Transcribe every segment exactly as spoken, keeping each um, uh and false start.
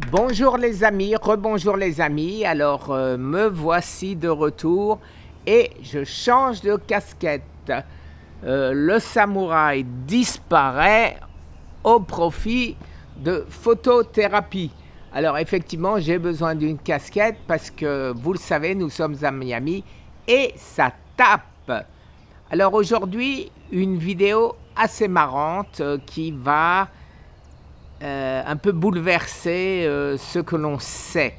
Bonjour les amis, rebonjour les amis, alors euh, me voici de retour et je change de casquette. Euh, le samouraï disparaît au profit de photothérapie. Alors effectivement j'ai besoin d'une casquette parce que vous le savez nous sommes à Miami et ça tape. Alors aujourd'hui une vidéo assez marrante euh, qui va Euh, un peu bouleverser euh, ce que l'on sait,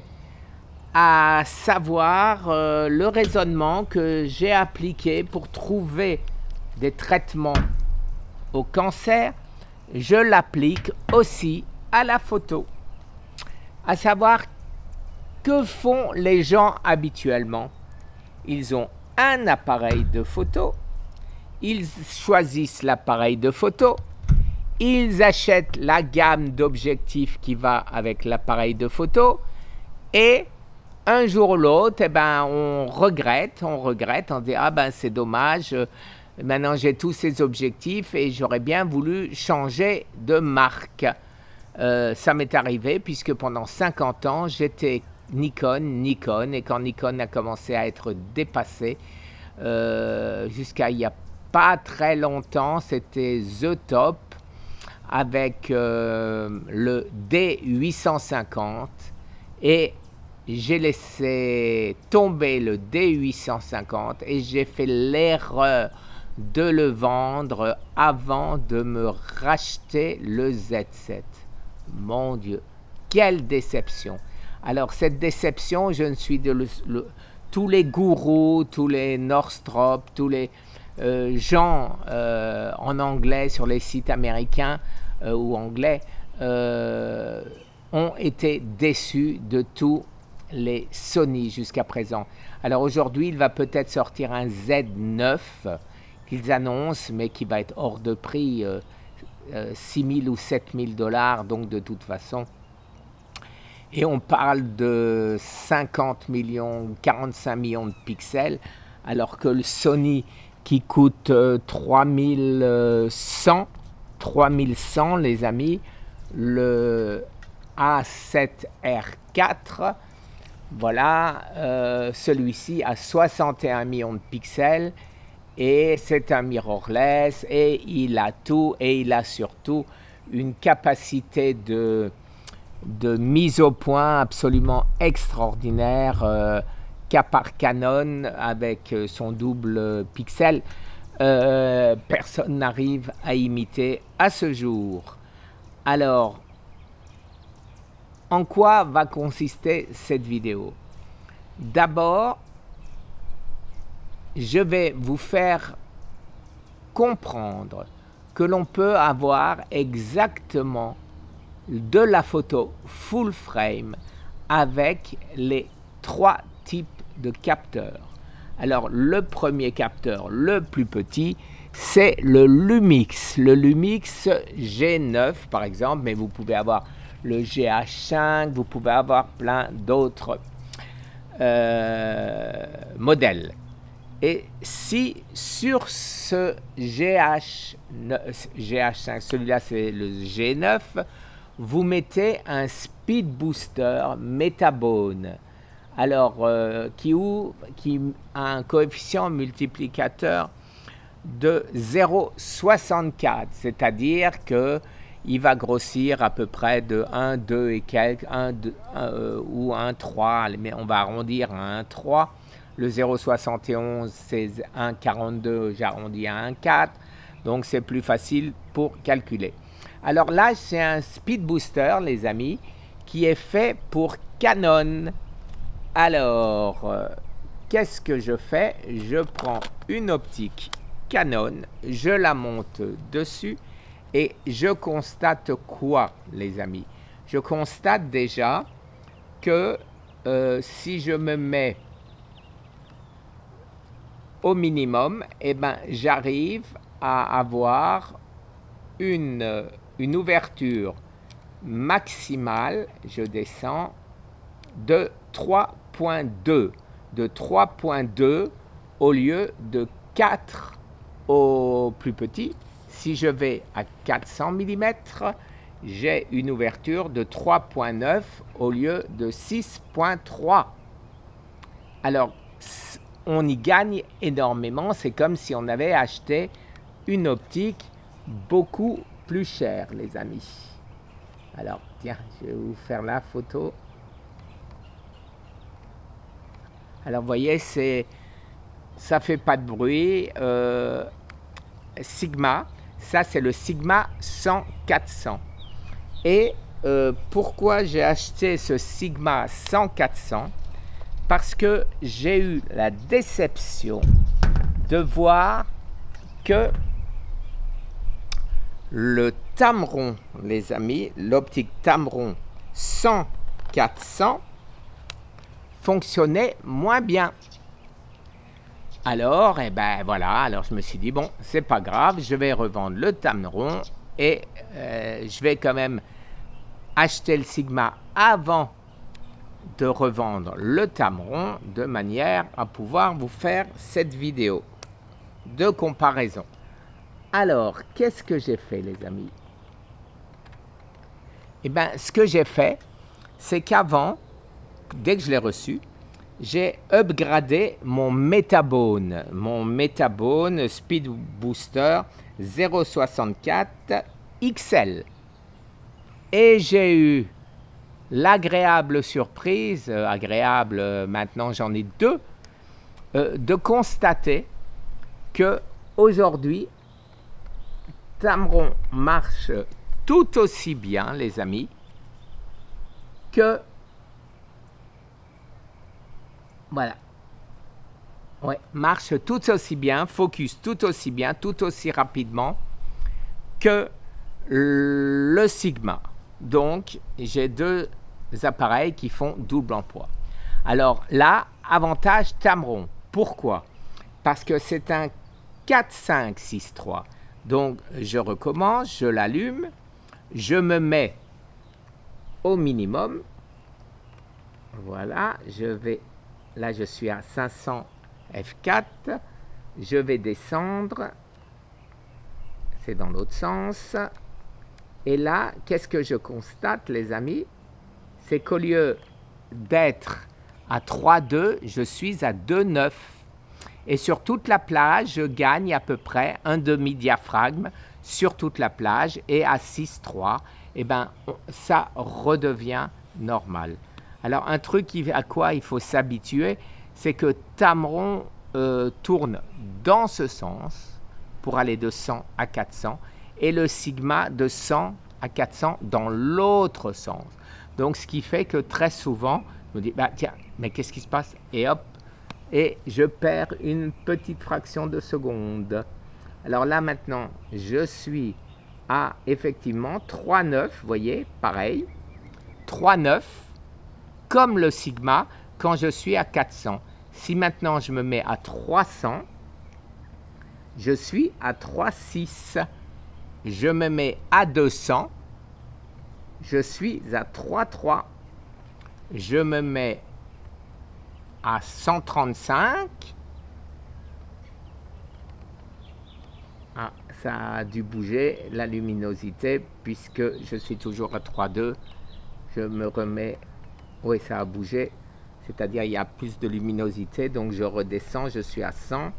à savoir euh, le raisonnement que j'ai appliqué pour trouver des traitements au cancer. Je l'applique aussi à la photo, à savoir que font les gens habituellement. Ils ont un appareil de photo, ils choisissent l'appareil de photo, ils achètent la gamme d'objectifs qui va avec l'appareil de photo et un jour ou l'autre, eh ben, on regrette, on regrette, on dit « Ah ben c'est dommage, maintenant j'ai tous ces objectifs et j'aurais bien voulu changer de marque. Euh, » Ça m'est arrivé puisque pendant cinquante ans, j'étais Nikon, Nikon et quand Nikon a commencé à être dépassé, euh, jusqu'à il n'y a pas très longtemps, c'était The Top, avec euh, le D huit cent cinquante et j'ai laissé tomber le D huit cent cinquante et j'ai fait l'erreur de le vendre avant de me racheter le Z sept. Mon Dieu, quelle déception! Alors cette déception, je ne suis de le, le, tous les gourous, tous les Nordstrom, tous les Euh, gens euh, en anglais sur les sites américains euh, ou anglais euh, ont été déçus de tous les Sony jusqu'à présent. Alors aujourd'hui, il va peut-être sortir un Z neuf qu'ils annoncent, mais qui va être hors de prix, euh, euh, six mille ou sept mille dollars, donc de toute façon. Et on parle de cinquante millions, quarante-cinq millions de pixels, alors que le Sony qui coûte euh, trois mille cent, trois mille cent les amis, le A sept R quatre, voilà, euh, celui-ci a soixante et un millions de pixels et c'est un mirrorless et il a tout et il a surtout une capacité de, de mise au point absolument extraordinaire, euh, cas par Canon avec son double pixel, euh, personne n'arrive à imiter à ce jour. Alors, en quoi va consister cette vidéo? D'abord, je vais vous faire comprendre que l'on peut avoir exactement de la photo full frame avec les trois types de capteurs. Alors le premier capteur, le plus petit, c'est le Lumix, le Lumix G neuf par exemple, mais vous pouvez avoir le G H cinq, vous pouvez avoir plein d'autres euh, modèles. Et si sur ce G H cinq, celui-là c'est le G neuf, vous mettez un Speed Booster Metabone, alors euh, qui, ou, qui a un coefficient multiplicateur de zéro virgule soixante-quatre, c'est-à-dire qu'il va grossir à peu près de un, deux et quelques, un, deux, un, euh, ou un, trois, mais on va arrondir à un, trois. Le zéro virgule soixante et onze, c'est un virgule quarante-deux, j'arrondis à un virgule quatre, donc c'est plus facile pour calculer. Alors là, c'est un Speed Booster, les amis, qui est fait pour Canon. Alors, euh, qu'est-ce que je fais? Je prends une optique Canon, je la monte dessus et je constate quoi, les amis? Je constate déjà que euh, si je me mets au minimum, eh ben, j'arrive à avoir une, une ouverture maximale, je descends, de trois point deux, de trois point deux au lieu de quatre au plus petit. Si je vais à quatre cents millimètres, j'ai une ouverture de trois virgule neuf au lieu de six virgule trois. Alors, on y gagne énormément. C'est comme si on avait acheté une optique beaucoup plus chère, les amis. Alors, tiens, je vais vous faire la photo. Alors, vous voyez, c'est, ça fait pas de bruit. Euh, Sigma, ça c'est le Sigma cent quatre cents. Et euh, pourquoi j'ai acheté ce Sigma cent quatre cents? Parce que j'ai eu la déception de voir que le Tamron, les amis, l'optique Tamron cent quatre cents fonctionnait moins bien. Alors, eh ben voilà, alors je me suis dit, bon, c'est pas grave, je vais revendre le Tamron et euh, je vais quand même acheter le Sigma avant de revendre le Tamron, de manière à pouvoir vous faire cette vidéo de comparaison. Alors, qu'est-ce que j'ai fait, les amis? Eh bien, ce que j'ai fait, c'est qu'avant, dès que je l'ai reçu, j'ai upgradé mon Metabone, mon Metabone Speed Booster zéro virgule soixante-quatre X L. Et j'ai eu l'agréable surprise, euh, agréable, euh, maintenant j'en ai deux, euh, de constater que aujourd'hui, Tamron marche tout aussi bien, les amis, que voilà, ouais, marche tout aussi bien, focus tout aussi bien, tout aussi rapidement que le Sigma. Donc, j'ai deux appareils qui font double emploi. Alors là, avantage Tamron. Pourquoi? Parce que c'est un quatre cinq six trois. Donc, je recommence, je l'allume, je me mets au minimum. Voilà, je vais, là je suis à cinq cents F quatre. Je vais descendre. C'est dans l'autre sens. Et là, qu'est-ce que je constate, les amis? C'est qu'au lieu d'être à trois deux, je suis à deux neuf. Et sur toute la plage, je gagne à peu près un demi-diaphragme sur toute la plage. Et à six trois, eh ben, ça redevient normal. Alors, un truc à quoi il faut s'habituer, c'est que Tamron euh, tourne dans ce sens pour aller de cent à quatre cents. Et le Sigma de cent à quatre cents dans l'autre sens. Donc, ce qui fait que très souvent, je me dis, bah, tiens, mais qu'est-ce qui se passe? Et hop, et je perds une petite fraction de seconde. Alors là, maintenant, je suis à effectivement trois neuf, vous voyez, pareil, trois neuf, comme le Sigma, quand je suis à quatre cents. Si maintenant je me mets à trois cents, je suis à trois six. Je me mets à deux cents, je suis à trois trois. Je me mets à cent trente-cinq. Ah, ça a dû bouger la luminosité puisque je suis toujours à trois deux. Je me remets, oui, ça a bougé, c'est-à-dire il y a plus de luminosité, donc je redescends, je suis à cent.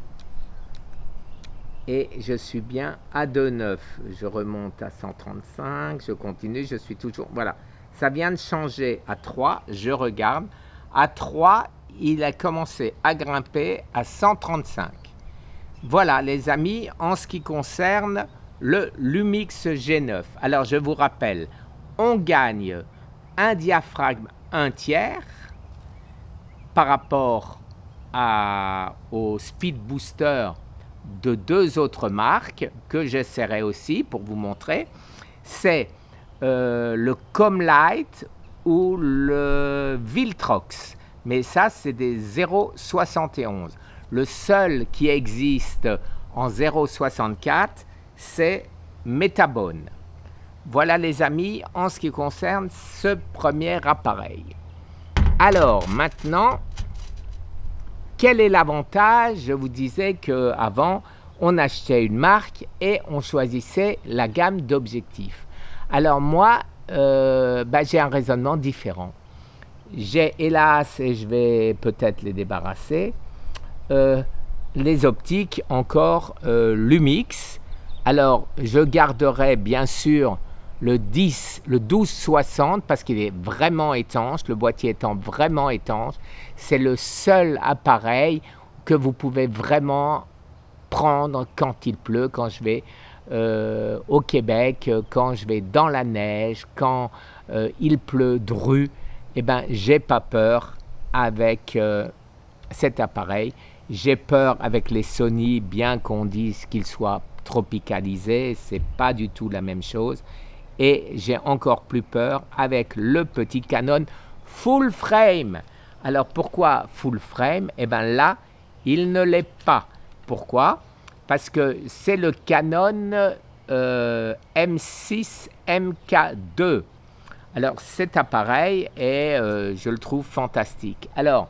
Et je suis bien à deux neuf. Je remonte à cent trente-cinq, je continue, je suis toujours... Voilà, ça vient de changer à trois, je regarde. À trois, il a commencé à grimper à cent trente-cinq. Voilà, les amis, en ce qui concerne le Lumix G neuf. Alors, je vous rappelle, on gagne un diaphragme un tiers par rapport à, au Speed Booster de deux autres marques que j'essaierai aussi pour vous montrer. C'est euh, le Comlight ou le Viltrox. Mais ça, c'est des zéro virgule soixante et onze. Le seul qui existe en zéro virgule soixante-quatre, c'est Metabone. Voilà les amis, en ce qui concerne ce premier appareil. Alors, maintenant, quel est l'avantage? Je vous disais qu'avant, on achetait une marque et on choisissait la gamme d'objectifs. Alors moi, euh, bah, j'ai un raisonnement différent. J'ai hélas, et je vais peut-être les débarrasser, euh, les optiques encore euh, Lumix. Alors je garderai bien sûr le dix, le douze soixante parce qu'il est vraiment étanche, le boîtier étant vraiment étanche. C'est le seul appareil que vous pouvez vraiment prendre quand il pleut, quand je vais euh, au Québec, quand je vais dans la neige, quand euh, il pleut dru. Eh ben, j'ai pas peur avec euh, cet appareil. J'ai peur avec les Sony, bien qu'on dise qu'ils soient tropicalisés, c'est pas du tout la même chose. Et j'ai encore plus peur avec le petit Canon full frame. Alors pourquoi full frame? Eh bien là, il ne l'est pas. Pourquoi? Parce que c'est le Canon euh, M six M K deux. Alors cet appareil est, euh, je le trouve fantastique. Alors,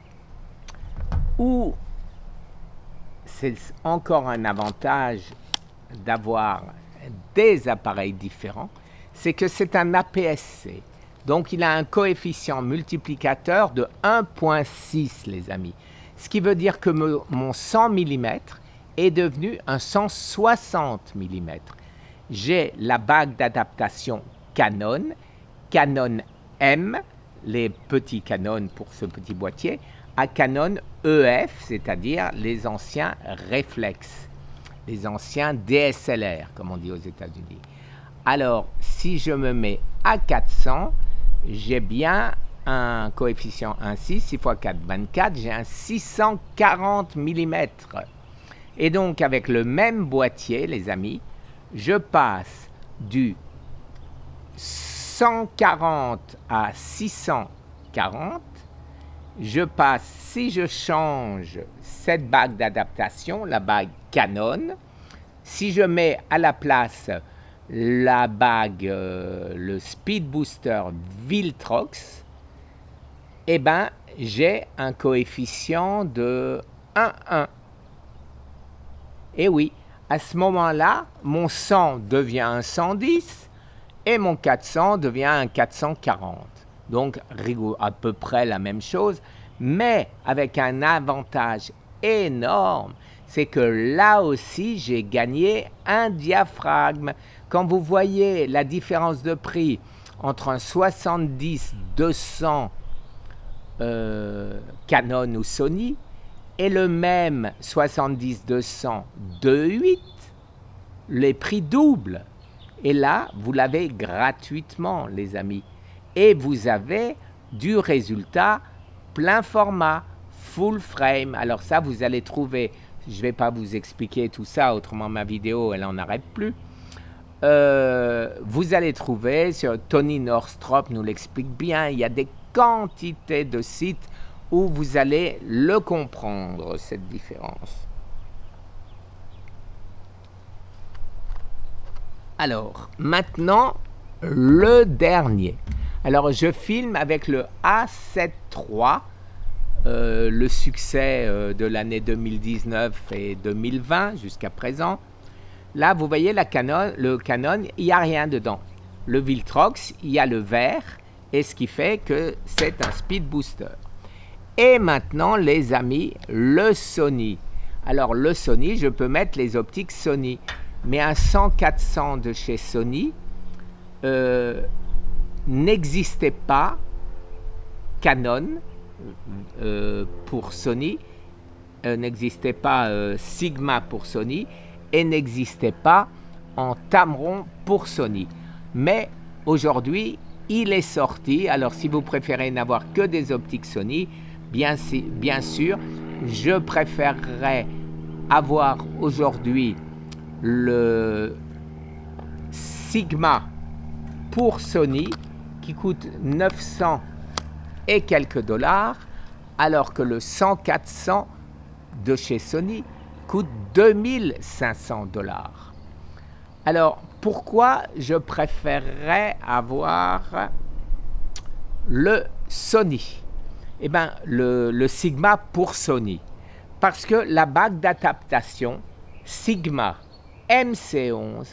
où c'est encore un avantage d'avoir des appareils différents, c'est que c'est un A P S C. Donc il a un coefficient multiplicateur de un virgule six, les amis. Ce qui veut dire que me, mon cent millimètres est devenu un cent soixante millimètres. J'ai la bague d'adaptation Canon, Canon M, les petits Canon pour ce petit boîtier, à Canon E F, c'est-à-dire les anciens réflexes, les anciens D S L R, comme on dit aux États-Unis. Alors, si je me mets à quatre cents, j'ai bien un coefficient un virgule six, six fois quatre, vingt-quatre, j'ai un six cent quarante millimètres. Et donc, avec le même boîtier, les amis, je passe du cent quarante à six cent quarante. Je passe, si je change cette bague d'adaptation, la bague Canon, si je mets à la place la bague, euh, le Speed Booster Viltrox, eh bien, j'ai un coefficient de un virgule un. Et oui, à ce moment-là, mon cent devient un cent dix et mon quatre cents devient un quatre cent quarante. Donc, à peu près la même chose, mais avec un avantage énorme, c'est que là aussi, j'ai gagné un diaphragme. Quand vous voyez la différence de prix entre un soixante-dix deux cents euh, Canon ou Sony et le même soixante-dix deux cents deux virgule huit, les prix doublent. Et là, vous l'avez gratuitement, les amis. Et vous avez du résultat plein format, full frame. Alors ça, vous allez trouver, je ne vais pas vous expliquer tout ça, autrement ma vidéo, elle n'en arrête plus. Euh, vous allez trouver, sur Tony Northrop nous l'explique bien, il y a des quantités de sites où vous allez le comprendre, cette différence. Alors, maintenant, le dernier. Alors, je filme avec le A sept trois, euh, le succès euh, de l'année deux mille dix-neuf et deux mille vingt jusqu'à présent. Là, vous voyez la Canon, le Canon, il n'y a rien dedans. Le Viltrox, il y a le vert, et ce qui fait que c'est un Speed Booster. Et maintenant, les amis, le Sony. Alors, le Sony, je peux mettre les optiques Sony. Mais un cent quatre cents de chez Sony euh, n'existait pas Canon euh, pour Sony, euh, n'existait pas euh, Sigma pour Sony et n'existait pas en Tamron pour Sony. Mais aujourd'hui, il est sorti. Alors, si vous préférez n'avoir que des optiques Sony, bien, bien sûr, je préférerais avoir aujourd'hui le Sigma pour Sony qui coûte neuf cents et quelques dollars, alors que le cent quatre cents de chez Sony coûte deux mille cinq cents dollars. Alors, pourquoi je préférerais avoir le Sony? Eh bien, le, le Sigma pour Sony. Parce que la bague d'adaptation Sigma M C onze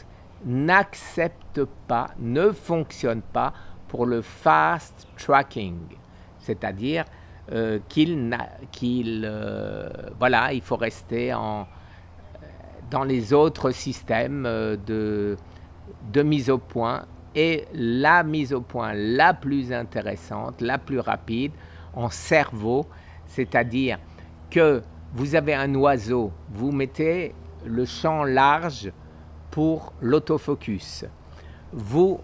n'accepte pas, ne fonctionne pas pour le fast tracking, c'est-à-dire euh, qu'il, qu'il euh, voilà, il faut rester en, dans les autres systèmes de, de mise au point. Et la mise au point la plus intéressante, la plus rapide, en cerveau, c'est-à-dire que vous avez un oiseau, vous mettez le champ large pour l'autofocus. Vous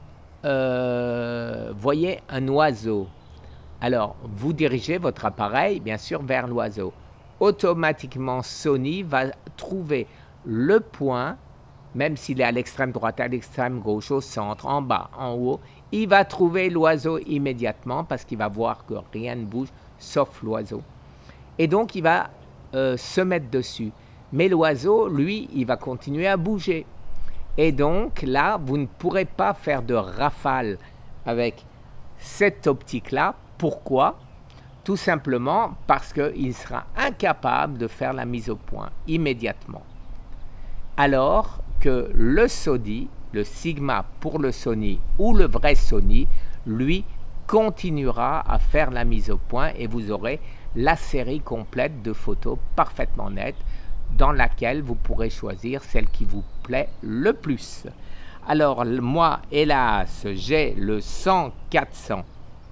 euh, voyez un oiseau. Alors, vous dirigez votre appareil, bien sûr, vers l'oiseau. Automatiquement, Sony va trouver le point, même s'il est à l'extrême droite, à l'extrême gauche, au centre, en bas, en haut, il va trouver l'oiseau immédiatement parce qu'il va voir que rien ne bouge, sauf l'oiseau. Et donc, il va euh, se mettre dessus. Mais l'oiseau, lui, il va continuer à bouger. Et donc, là, vous ne pourrez pas faire de rafale avec cette optique-là. Pourquoi? Tout simplement parce qu'il sera incapable de faire la mise au point immédiatement. Alors que le Sony, le Sigma pour le Sony ou le vrai Sony, lui, continuera à faire la mise au point et vous aurez la série complète de photos parfaitement nettes dans laquelle vous pourrez choisir celle qui vous plaît le plus. Alors moi, hélas, j'ai le cent quatre cents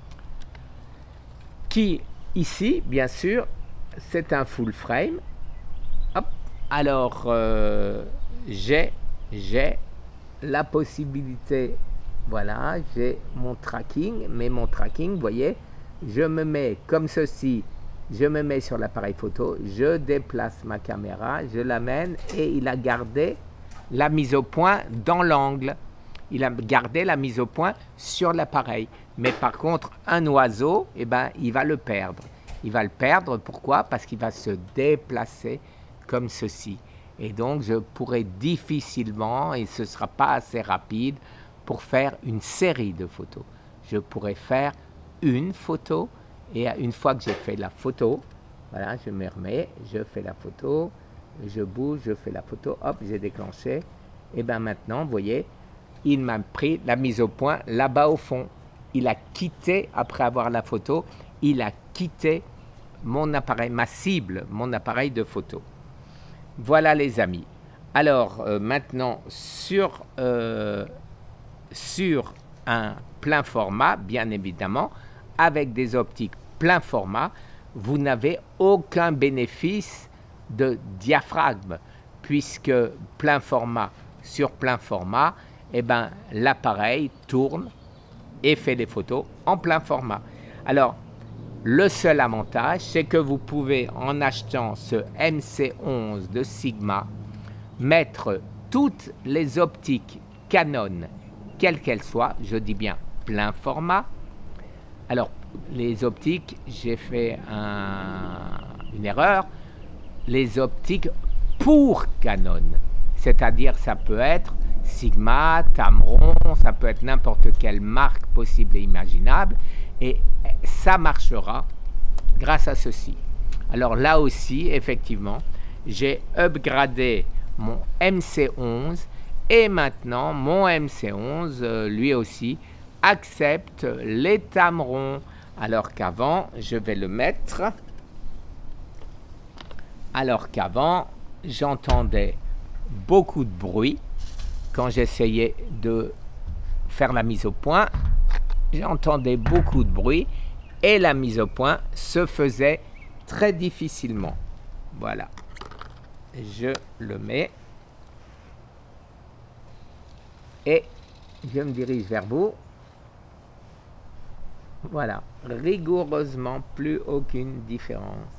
qui, ici, bien sûr, c'est un full frame. Hop. Alors, euh, j'ai, j'ai la possibilité, voilà, j'ai mon tracking, mais mon tracking, vous voyez, je me mets comme ceci, je me mets sur l'appareil photo, je déplace ma caméra, je l'amène et il a gardé la mise au point dans l'angle. Il a gardé la mise au point sur l'appareil. Mais par contre, un oiseau, eh ben, il va le perdre. Il va le perdre, pourquoi? Parce qu'il va se déplacer comme ceci. Et donc, je pourrai difficilement, et ce ne sera pas assez rapide, pour faire une série de photos. Je pourrais faire une photo, et une fois que j'ai fait la photo, voilà, je me remets, je fais la photo, je bouge, je fais la photo, hop, j'ai déclenché. Et bien maintenant, vous voyez, il m'a pris la mise au point là-bas au fond. Il a quitté, après avoir la photo, il a quitté mon appareil, ma cible, mon appareil de photo. Voilà les amis. Alors euh, maintenant, sur, euh, sur un plein format, bien évidemment, avec des optiques plein format, vous n'avez aucun bénéfice de diaphragme, puisque plein format sur plein format, eh ben, l'appareil tourne et fait les photos en plein format. Alors, le seul avantage, c'est que vous pouvez, en achetant ce M C onze de Sigma, mettre toutes les optiques Canon, quelles qu'elles soient, je dis bien plein format. Alors, les optiques, j'ai fait un, une erreur, les optiques pour Canon, c'est-à-dire ça peut être Sigma, Tamron, ça peut être n'importe quelle marque possible et imaginable, et ça marchera grâce à ceci. Alors là aussi, effectivement, j'ai upgradé mon M C onze, et maintenant mon M C onze, euh, lui aussi, accepte les Tamron, alors qu'avant, je vais le mettre, alors qu'avant, j'entendais beaucoup de bruit. Quand j'essayais de faire la mise au point, j'entendais beaucoup de bruit et la mise au point se faisait très difficilement. Voilà, je le mets et je me dirige vers vous. Voilà, rigoureusement plus aucune différence.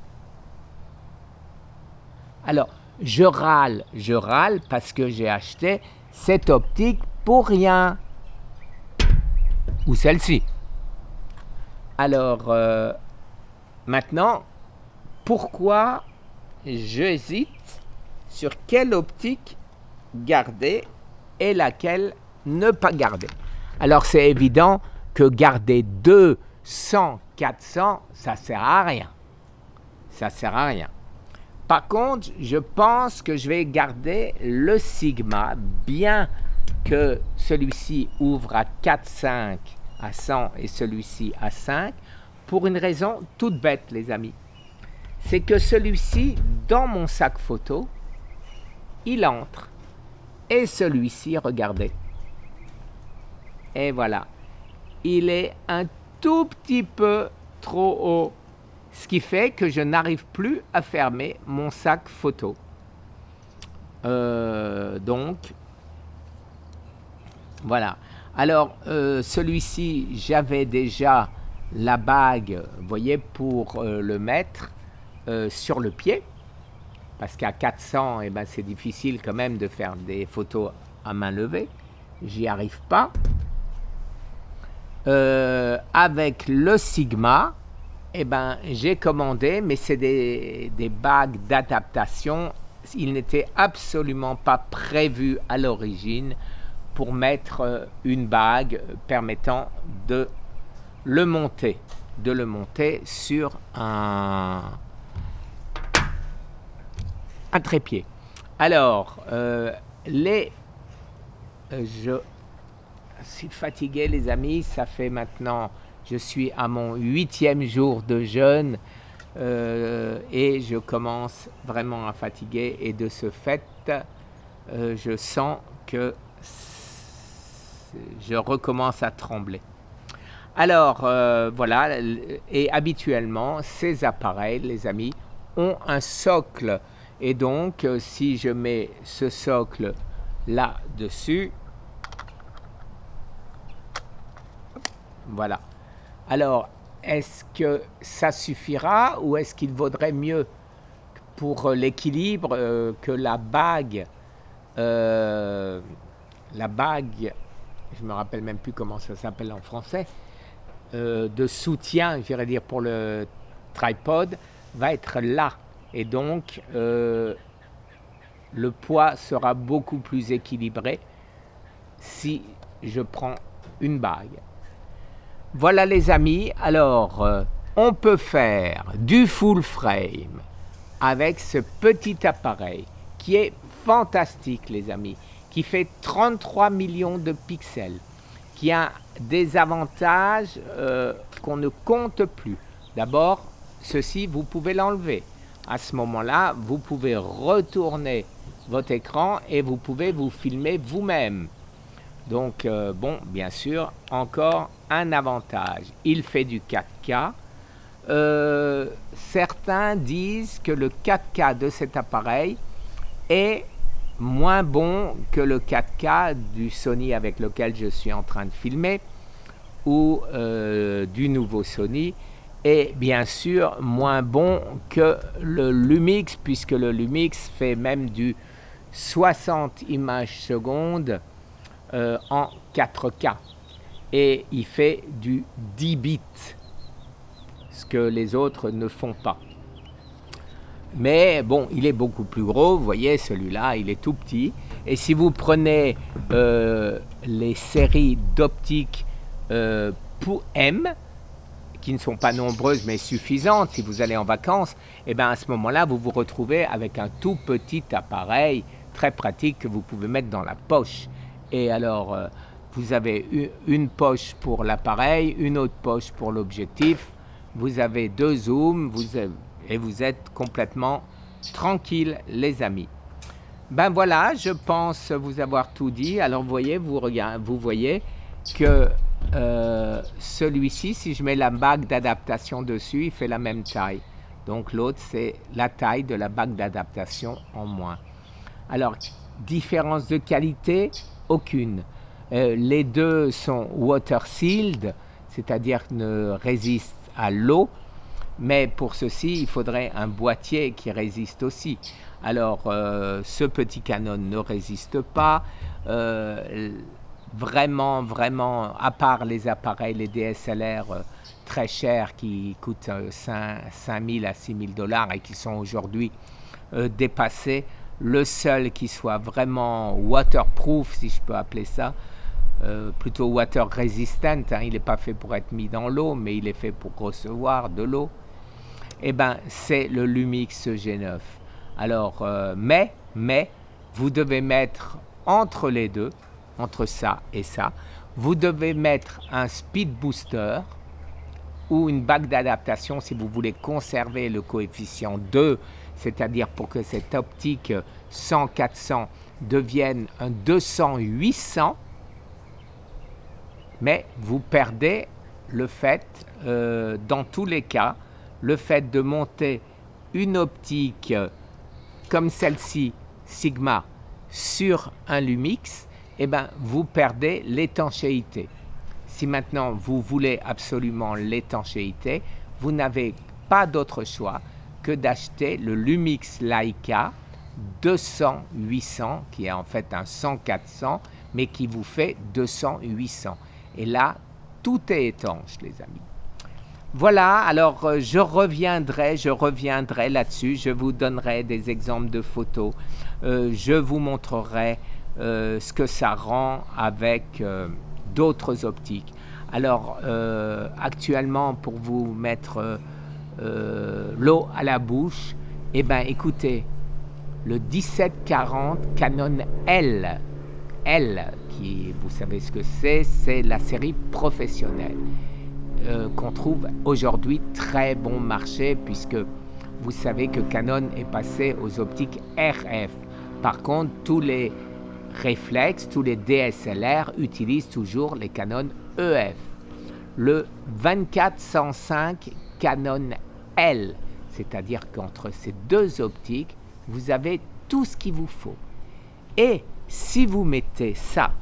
Alors, je râle, je râle parce que j'ai acheté cette optique pour rien. Ou celle-ci. Alors, euh, maintenant, pourquoi j'hésite sur quelle optique garder et laquelle ne pas garder? Alors, c'est évident que garder deux cents, quatre cents, ça ne sert à rien. Ça ne sert à rien. par contre, je pense que je vais garder le Sigma, bien que celui-ci ouvre à quatre virgule cinq à cent et celui-ci à cinq, pour une raison toute bête, les amis. C'est que celui-ci, dans mon sac photo, il entre. Et celui-ci, regardez. Et voilà. Il est un tout petit peu trop haut. Ce qui fait que je n'arrive plus à fermer mon sac photo. Euh, donc, voilà. Alors, euh, celui-ci, j'avais déjà la bague, vous voyez, pour euh, le mettre euh, sur le pied. Parce qu'à quatre cents, eh ben, c'est difficile quand même de faire des photos à main levée. J'y arrive pas. Euh, avec le Sigma, eh ben, j'ai commandé, mais c'est des, des bagues d'adaptation. Il n'était absolument pas prévu à l'origine pour mettre une bague permettant de le monter, de le monter sur un, un trépied. Alors, euh, les, je suis fatigué, les amis. Ça fait maintenant, je suis à mon huitième jour de jeûne euh, et je commence vraiment à fatiguer. Et de ce fait, euh, je sens que je recommence à trembler. Alors, euh, voilà, et habituellement, ces appareils, les amis, ont un socle. Et donc, si je mets ce socle là-dessus, voilà. Alors, est-ce que ça suffira ou est-ce qu'il vaudrait mieux pour l'équilibre euh, que la bague, euh, la bague, je me rappelle même plus comment ça s'appelle en français, euh, de soutien, je dirais dire pour le tripod, va être là. Et donc, euh, le poids sera beaucoup plus équilibré si je prends une bague. Voilà les amis, alors euh, on peut faire du full frame avec ce petit appareil qui est fantastique les amis, qui fait trente-trois millions de pixels, qui a des avantages euh, qu'on ne compte plus. D'abord, ceci, vous pouvez l'enlever. À ce moment-là, vous pouvez retourner votre écran et vous pouvez vous filmer vous-même. Donc, euh, bon, bien sûr, encore un avantage. Il fait du quatre K. Euh, certains disent que le quatre K de cet appareil est moins bon que le quatre K du Sony avec lequel je suis en train de filmer ou euh, du nouveau Sony, et bien sûr moins bon que le Lumix, puisque le Lumix fait même du soixante images secondes euh, en quatre K et il fait du dix bits, ce que les autres ne font pas. Mais bon, il est beaucoup plus gros, vous voyez, celui-là, il est tout petit. Et si vous prenez euh, les séries d'optiques euh, pour M, qui ne sont pas nombreuses mais suffisantes si vous allez en vacances, et bien à ce moment-là, vous vous retrouvez avec un tout petit appareil très pratique que vous pouvez mettre dans la poche. Et alors, euh, vous avez une poche pour l'appareil, une autre poche pour l'objectif, vous avez deux zooms, vous avez, et vous êtes complètement tranquille, les amis. Ben voilà, je pense vous avoir tout dit. Alors, vous voyez, vous, regardez, vous voyez que euh, celui-ci, si je mets la bague d'adaptation dessus, il fait la même taille. Donc, l'autre, c'est la taille de la bague d'adaptation en moins. Alors, différence de qualité, aucune. Euh, les deux sont water sealed, c'est-à-dire ne résistent à l'eau. Mais pour ceci, il faudrait un boîtier qui résiste aussi. Alors, euh, ce petit Canon ne résiste pas. Euh, vraiment, vraiment, à part les appareils, les D S L R euh, très chers qui coûtent euh, cinq mille à six mille dollars et qui sont aujourd'hui euh, dépassés, le seul qui soit vraiment waterproof, si je peux appeler ça, Euh, plutôt water resistant, hein, il n'est pas fait pour être mis dans l'eau, mais il est fait pour recevoir de l'eau, et ben c'est le Lumix G neuf. Alors, euh, mais, mais, vous devez mettre entre les deux, entre ça et ça, vous devez mettre un speed booster ou une bague d'adaptation si vous voulez conserver le coefficient deux, c'est-à-dire pour que cette optique cent quatre cents devienne un deux cents huit cents, mais vous perdez le fait, euh, dans tous les cas, le fait de monter une optique comme celle-ci, Sigma, sur un Lumix, eh ben, vous perdez l'étanchéité. Si maintenant vous voulez absolument l'étanchéité, vous n'avez pas d'autre choix que d'acheter le Lumix Leica deux cents huit cents, qui est en fait un cent quatre cents, mais qui vous fait deux cents huit cents. Et là, tout est étanche, les amis. Voilà, alors euh, je reviendrai, je reviendrai là-dessus, je vous donnerai des exemples de photos, euh, je vous montrerai euh, ce que ça rend avec euh, d'autres optiques. Alors, euh, actuellement, pour vous mettre euh, euh, l'eau à la bouche, eh bien, écoutez, le dix-sept quarante Canon L, L, qui, vous savez ce que c'est, c'est la série professionnelle. Euh, qu'on trouve aujourd'hui très bon marché, puisque vous savez que Canon est passé aux optiques R F. Par contre, tous les réflexes, tous les D S L R utilisent toujours les Canon E F. Le vingt-quatre cent cinq Canon L, c'est-à-dire qu'entre ces deux optiques, vous avez tout ce qu'il vous faut. Et si vous mettez ça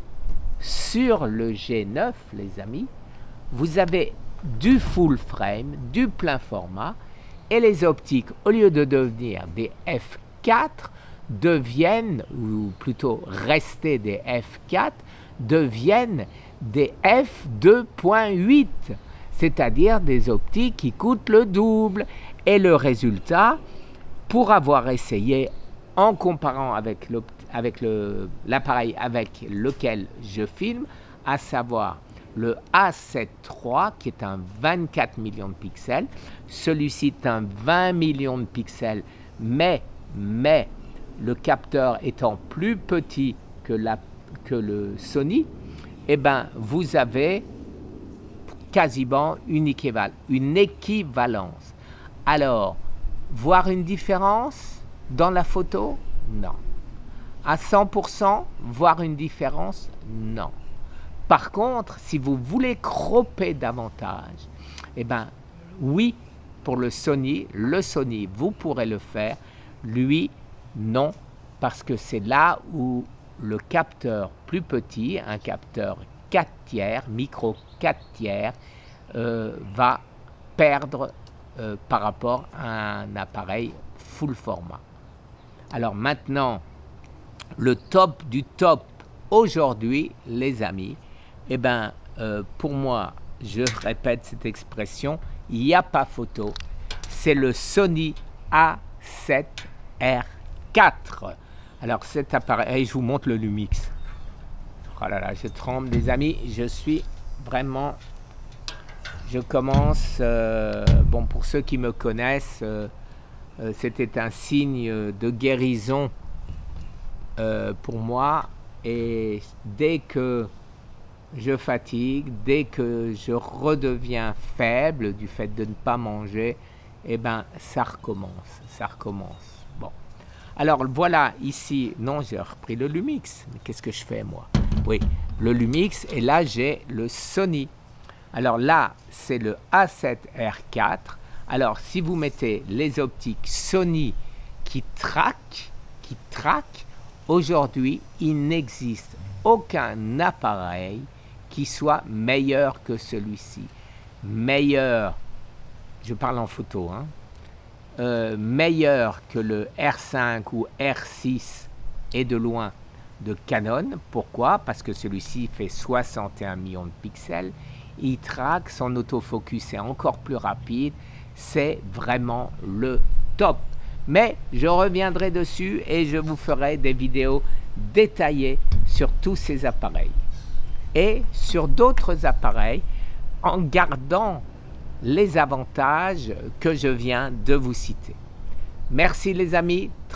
sur le G neuf, les amis, vous avez du full frame, du plein format, et les optiques, au lieu de devenir des F quatre, deviennent, ou plutôt rester des F quatre, deviennent des F deux point huit, c'est-à-dire des optiques qui coûtent le double. Et le résultat, pour avoir essayé, en comparant avec l'appareil avec lequel je filme, à savoir le A sept trois, qui est un vingt-quatre millions de pixels, celui-ci est un vingt millions de pixels, mais, mais le capteur étant plus petit que, la, que le Sony, eh ben, vous avez quasiment une, équival, une équivalence. Alors, voir une différence dans la photo? Non. À cent pour cent, voir une différence? Non. Par contre, si vous voulez cropper davantage, eh bien, oui, pour le Sony, le Sony, vous pourrez le faire. Lui, non, parce que c'est là où le capteur plus petit, un capteur quatre tiers, micro quatre tiers, euh, va perdre euh, par rapport à un appareil full format. Alors maintenant, le top du top aujourd'hui, les amis, eh bien, euh, pour moi, je répète cette expression, il n'y a pas photo, c'est le Sony A sept R quatre. Alors cet appareil, je vous montre le Lumix. Oh là là, je tremble, les amis, je suis vraiment, je commence, euh, bon, pour ceux qui me connaissent, euh, euh, c'était un signe de guérison euh, pour moi, et dès que je fatigue, dès que je redeviens faible du fait de ne pas manger, eh ben ça recommence, ça recommence. Bon, alors voilà ici, non, j'ai repris le Lumix, mais qu'est-ce que je fais moi? Oui, le Lumix, et là j'ai le Sony. Alors là, c'est le A sept R quatre. Alors si vous mettez les optiques Sony qui traquent, qui traquent, aujourd'hui, il n'existe aucun appareil qui soit meilleur que celui-ci. Meilleur, je parle en photo, hein, euh, meilleur que le R cinq ou R six et de loin de Canon. Pourquoi? Parce que celui-ci fait soixante et un millions de pixels. Il traque, son autofocus est encore plus rapide. C'est vraiment le top. Mais je reviendrai dessus et je vous ferai des vidéos détaillées sur tous ces appareils. Et sur d'autres appareils, en gardant les avantages que je viens de vous citer. Merci les amis.